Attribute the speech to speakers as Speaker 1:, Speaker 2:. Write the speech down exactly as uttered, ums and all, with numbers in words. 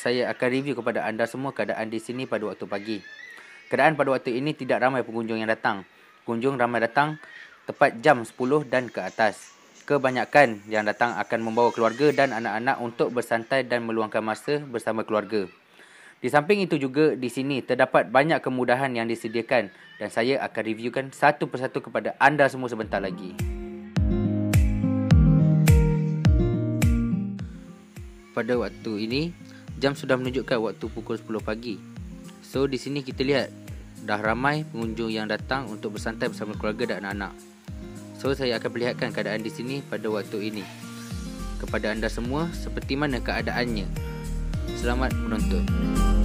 Speaker 1: saya akan review kepada anda semua keadaan di sini pada waktu pagi. Keadaan pada waktu ini tidak ramai pengunjung yang datang. Pengunjung ramai datang tepat jam sepuluh dan ke atas. Kebanyakan yang datang akan membawa keluarga dan anak-anak untuk bersantai dan meluangkan masa bersama keluarga. Di samping itu juga di sini terdapat banyak kemudahan yang disediakan dan saya akan reviewkan satu persatu kepada anda semua sebentar lagi. Pada waktu ini, jam sudah menunjukkan waktu pukul sepuluh pagi. So, di sini kita lihat dah ramai pengunjung yang datang untuk bersantai bersama keluarga dan anak-anak. So, saya akan perlihatkan keadaan di sini pada waktu ini kepada anda semua seperti mana keadaannya. Selamat menonton.